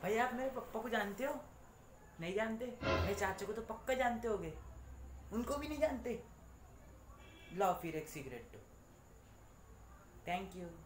भाई आप मेरे पापा को जानते हो? नहीं जानते? मेरे चाचा को तो पक्का जानते होगे। उनको भी नहीं जानते? लाओ फिर एक सिगरेट। Thank you.